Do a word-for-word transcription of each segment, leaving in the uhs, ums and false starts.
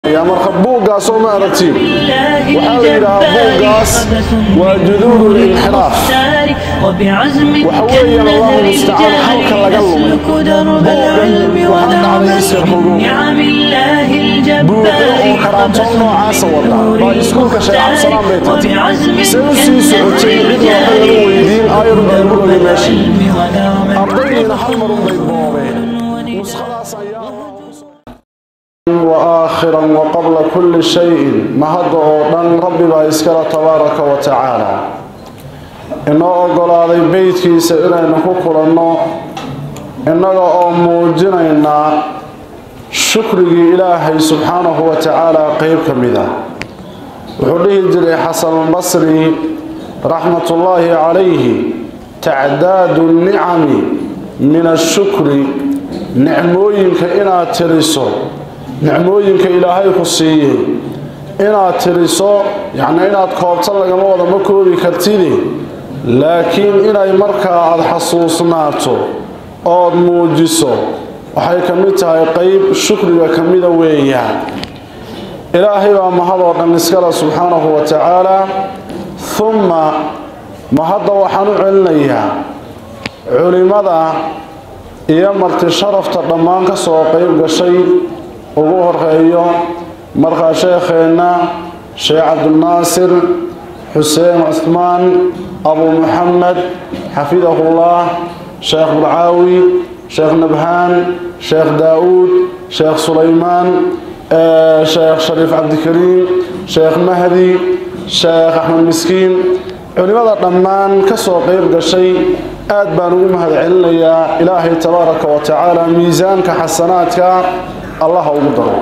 يا مرحب بوغاس وما أرتين وحاول بوغاس وجذور الانحراف وحويا الله المستعان حلقا لقلهم بوغا وحد على يسير حضور بوغا وكراتون نوعاس والله بايسكوك شيء عبد السلام بيتاتي سيوسي سعوتين لدنا حيروا ويدين آيروا بيبقوا لماشي أرضينا حلمروا بيبقوا وسخلاص أيام وآخرا وقبل كل شيء مهده لن ربي بإسكال تبارك وتعالى إنه أقول هذا البيت كي سئلنا نكوكل إنه إنه أموجنا شكر إلهي سبحانه وتعالى قيب كمذا وحليه الجري حسن البصري رحمة الله عليه تعداد النعم من الشكر نعموينك إنا ترسو نعموينك إلهي خصيه إنا ترسو يعني إنا تكوبتن لغما ودا ما كوبي kartidi laakiin inay markaa aad xasuusnaato oo muujiso waxay kamid tahay qayb shukriga kamida weeyaan ilaahay waa mahadoo dhan iskala subhanahu wa ta'ala thumma mahadda waxaan u celinayaa culimada iyo marti sharafta dhammaan ka soo qayb gashay ugu horeeyo markaa sheekheena Sheikh Abdul Nasir Hussein Uthman Abu Muhammad Hafidahullah Sheikh Buraawi Sheikh Nabhan Sheikh Daoud Sheikh Sulaiman Sheikh Sharif Abdikarim Sheikh Mahdi Sheikh Ahmed Miskin culimada dhammaan ka soo qayb gashay aad baan ugu mahadcelinayaa Ilaahay tabaaraka wa ta'ala miisaanka xasanaadka الله أقدره.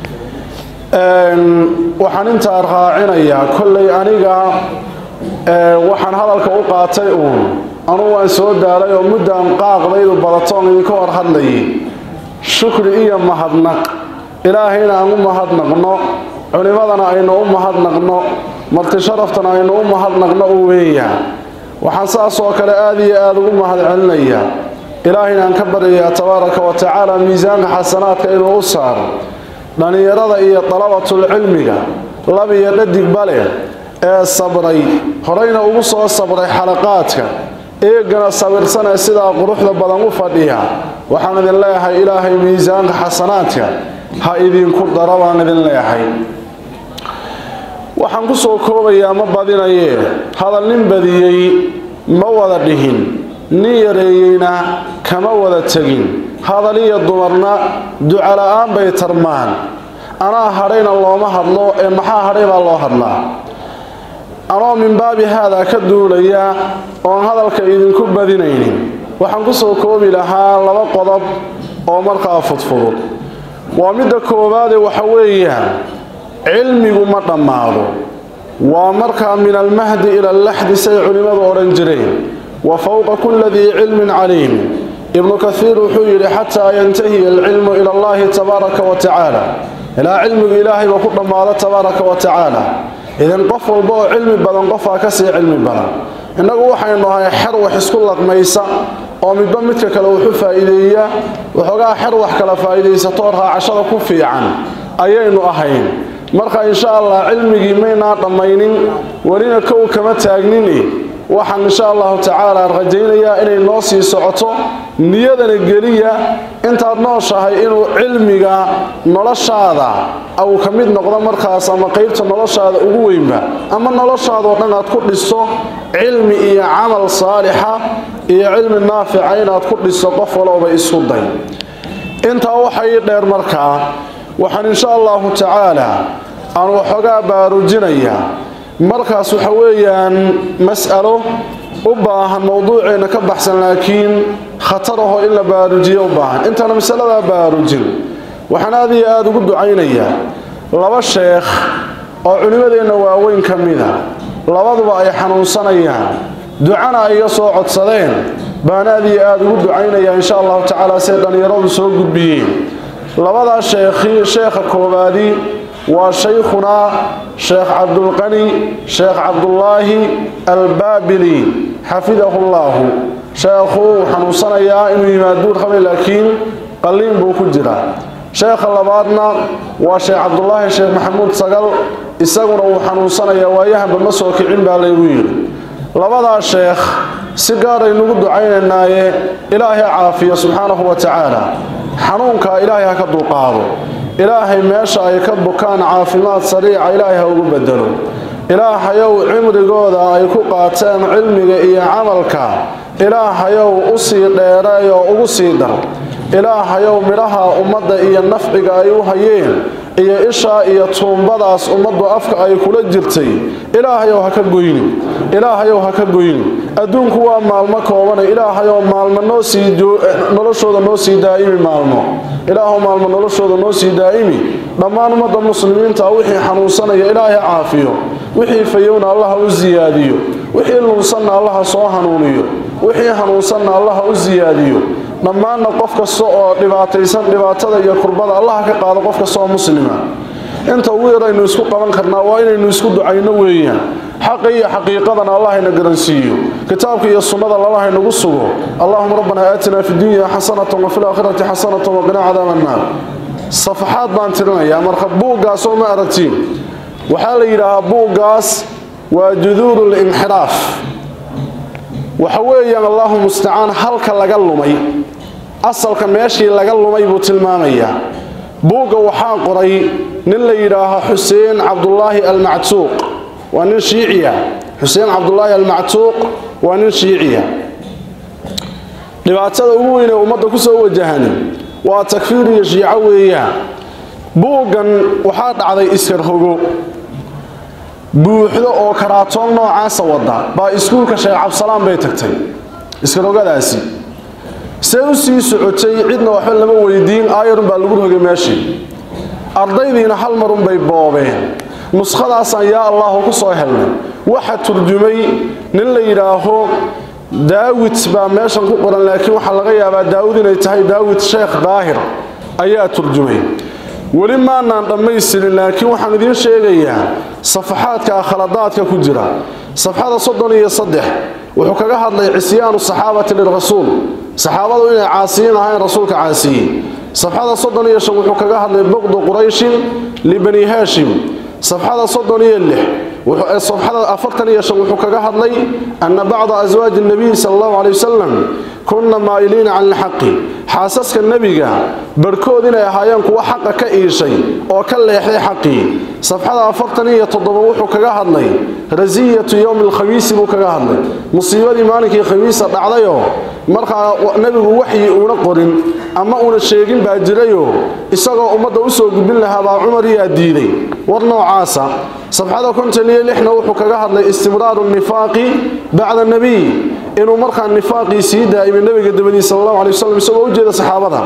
وحن أنت أرغعنا يا كل أنيقا وحن هذا الكوقاتيون أنا وأسود على يوم مدة أنقاق ذي البلطون يكور هذي شكر إيا مهدنق إلهينا أم مهدنق نو علمنا أين أم مهدنق نو مرتشرفتنا أين أم مهدنق نووية وحن سأسوك لآذي آذو مهدعنا يا إلهينا نكبر يا تبارك وتعالى ميزان حسنات إلى أسر لأن يرضى إيا طلبة العلم لم يردك بله الصبري هرينا أبصوا الصبري حلقاتك إيقنا الصبر سنة سيدا قروح لبضان وفديها وحمد الله إلهي ميزان حسناتك هايدين كرد روان الله وحنقصوا كوبا يا مبادين أيه هذا النبذي موضعهن نيرينا كما ودتجين هذا لي الضمرنا دعاء بيترمان أنا هرين الله ما هرلو محا هرين الله هرلا أنا من باب هذا كدوليا وأن هذا الكيد كب ذنين وحنقصوا كوبي لها لما قضب ومرقى فضفض ومد كوباد وحويا علمي ومرقى معه ومرقى من المهد إلى اللحد سيعلم الأورنجرين وفوق كل ذي علم عليم ابن كثير حير حتى ينتهي العلم إلى الله تبارك وتعالى إلى علم الإله وكل ما تبارك وتعالى إذن قفوا البوء علم بلن قفا كسي علم بلن إنه وحي إنه حروح يسكلك ميسا ومن بمتك لو حفا إليه وحقا حروح كلا فائدية ستورها عشر كفي عن أيين أهين مرقى إن شاء الله علمي مينا طمينين ولينا كو كما تاقنيني waxaan insha Allah ta'ala rajaynayaa inay noo sii socoto niyadana geliya intaad nooshahay inuu cilmiga noloshaada aw kamid noqdo markaas ama qaybta noloshaada ugu weynba ama noloshaada oo dhan aad ku dhiso cilmi iyo amal saalixa iyo cilmi naafic inaad ku dhiso qof walba isku day inta waxay dheer markaa waxaan insha Allah ta'ala aan waxoogaa baarujinayaa markaas waxa weeyaan mas'alo u baahan mowduuceena ka baxsan laakiin khataraho in la baarujiyo u baahan intana mas'alada baarujin waxaan aad iyo aad ugu ducaynayaa laba sheekh oo culimadeena waaweyn kamida labaduba ay xanuunsanayaan ducana ay soo codsadeen baan aad iyo aad ugu ducaynayaa insha Allah ta'ala si dhalinyaradu soo gudbiyeen labada sheekhi sheekha koobaadi وشيخنا شيخ عبد الغني شيخ عبد الله البابلي حفظه الله شيخه حنوصنا يا إنه يمادون خمي لكن قليل بوكو جرا sheekha labaadna waa sheekh cabdullaahi sheekh maxamuud sagal isaguna uu xanuunsanaya waayahanba ma soo kicin baa laygu yidhi labadaa sheekh si gaar aynugu ducaynaynaaye ilaahay caafiyo subxaanahu wa tacaala xanuunkaa ilaahay ha ka dulqaado ilaahay meesha ay ka bukaan caafimaad sariica ilaahay ha ugu bedelo ilaahayow cimrigooda ay ku qaateen cilmiga iyo camalka ilaahayow u sii dheereey oo ugu sii dar ilaahayow midhaha ummadda iyo nafciga ay u hayeen iyo ishaa iyo tuumbadaas ummaddu afka ay kula jirtay ilaahayow ha ka goyni ilaahayow ha ka goyni adduunku waa maalmo koobane ilaahayow maalmo noo sii noloshooda noo sii daa'imi maalmo ilaahow maalmo noloshooda noo sii daa'imi dhammaan ummadda muslimiinta wixii xanuunsanaya ilaahay caafiyo wixii fayowna allaha u siyaadiyo wixii lunsanna allaha soo hanuuniyo wixii hanuunsanna allaha u siyaadiyo dhammaanna qof kasta oo dhibaataysan dhibaatada iyo kurbada allaha ka qaado qof kasta oo muslima inta ugu yaraynu isku qaban karnaa waa inaynu isku ducayno weeyaan xaqa iyo xaqiiqadana allah ina garansiiyo kitaabka iyo sunnada allah inagu sugo allahumma rabbana aatina fid dunya hasanatan wa fil aakhirati hasanatan wa qina cadaaban naar safaxaad baan tirinayaa marka buuggaas oo ma aragtiin waxaa la yidhaahaa buuggaas waa juduurul inxiraaf waxa weeyaan allahu mustacaan halka laga lumay asalka meeshii laga lumay buu tilmaamayaa buugga waxaa qoray nin la yidhaaho xuseen cabdullaahi almactuuq waa nin shiiciya xuseen cabdullaahi almactuuq waa nin shiiciya dhibaatada ugu weyn ee ummadda ku soo wajahan waa takfiir iyo shiico weeyaan buuggan waxaa dhacday iskar hogo buuxdo oo karaatoon noocaasa wada baa iskuulka sheekh cabdisalaam bay tagtay iskar hogadaasi see u sii socotay cidna waxba lama weydiin aayarun baa lagu rogay meeshii ardaydiina hal marun bay boobeen nuskhadaasaan yaa allahu ku soo helnay waxa turjumay nin la yidhaaho daawid baa meeshan ku qoran laakiin waxaa laga yaabaa daawud inay tahay daawid sheekh daahir ayaa turjumay weli maanaan dhammaystirin laakiin waxaan idiin sheegayaa safaxaadka khaladaadka ku jira safxada soddon iyo saddex wuxuu kaga hadlay cisyaanu saxaabati lirasuul saxaabadu inay caasiyin ahayn rasuulka caasiyey safxada soddon iyo shan wuxuu kaga hadlay buqdu qurayshin libani haashim safxada soddon iyo lix صفحة أفرتن يشوف كجا هذلي أن بعض أزواج النبي صلى الله عليه وسلم كنا مائلين عن الحق حاسس النبي جا بركودنا يحيان كوا حق كأي شيء وكل يحيى حقي صفحة أفرتن يتضبوح كجا هذلي رزية يوم الخميس بكجا هذلي مصيبة مالك الخميس عليه مرخى نبي وحي ونقرن أما أون الشيخين بأجريه إسقى أمة أسوق بالله عمر يديني ورنو عاصا صفحة كنت لي لحنا وحكا هذا استمرار النفاق بعد النبي إنه مرخى النفاق سيدا من النبي قدمني صلى الله عليه وسلم سوى وجد صحابته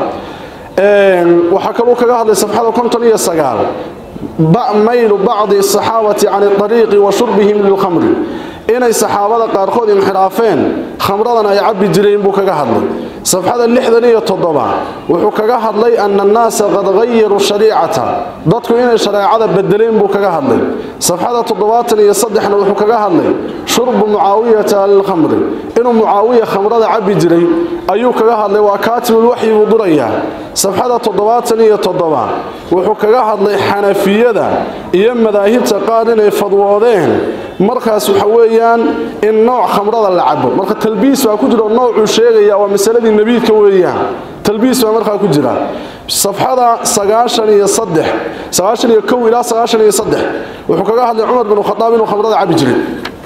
وحكى وكا هذا صفحة كنت لي السقال ميل بعض الصحابة عن الطريق وشربهم للخمر إن الصحابة قارخود انحرافين خمرنا يعبي جرين بوكا هذا صفحة اللحظة التضبع وحكا هذا أن الناس قد غيروا الشريعة ضدكم إن الشريعة بدلين بوكا هذا صفحة التضبعات اللي يصدحنا وحكا هذا شرب معاوية الخمر إنه معاوية خمرنا عبي جرين أيوكا هذا وكاتب الوحي وضرية صفحة التضبعات اللي يتضبع وحكا هذا حنفية إيا مذاهب تقارن فضوادين markaas waxa weeyaan in nooc khamrada la cabo marka talbiis waa ku jiro nooc uu sheegaya waa masaladii nabiidka weeyaan talbiis waa marka ku jira safxada sagaashan iyo saddex sagaashan iyo kow ilaa sagaashan iyo saddex wuxuu kaga hadlay Umar bin Khattab inuu khamrada cabi jiray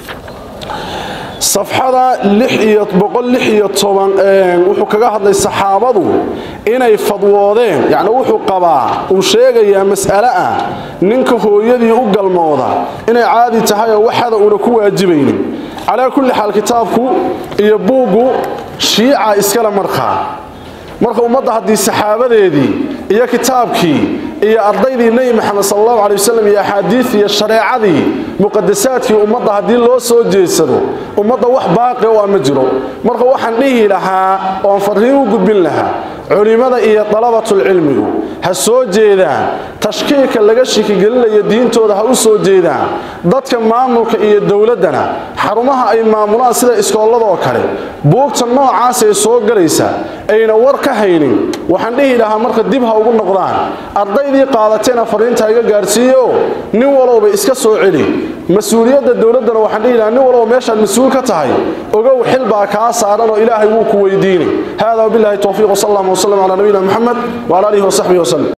safxada lix iyo boqol lix iyo toban ee wuxuu kaga hadlay saxaabadu inay fadwoodeen yaani wuxuu qabaa uu sheegaya mas'ala ah ninka hooyadii u galmooda inay caadi tahay oo waxada uu ku waajibaynin ala kulli xal kitaabku iyo buugu shiica iskala markaa marka ummadda hadii saxaabadeedii iyo kitaabkii iyo ardaydii nabi maxamed sallallahu alayhi wasallam iyo xadiis iyo shariicadii muqaddasaadkii ummadda hadii loo soo jeesado ummadda wax baaqi oo ma jiro marka waxaan dhihi lahaa oo fariin u gudbin lahaa culimada iyo talabatul cilmigu ha soo jeedaan tashkiilka laga shiki gelinayo diintooda ha u soo jeedaan dadka maamulka iyo dawladana xarumaha ay maamulaan sida iskoolada oo kale buugta noocaas ee soo galaysa ayna war ka haynin waxaan dhihi lahaa marka dib ha ugu noqdaan ardaydii qaadateena fariinta iga gaarsiiyo nin walba iska soo celi mas'uuliyadda dawladana waxaan dhihi lahaa nin walba meesha mas'uul ka tahay ogow xil baa ka saaran oo ilaahay wuu ku weydiinay hada billahi tawfiiq sallallahu alayhi wa sallam ala nabiyina muhammad wa ala alihi wa sahbihi wa sallam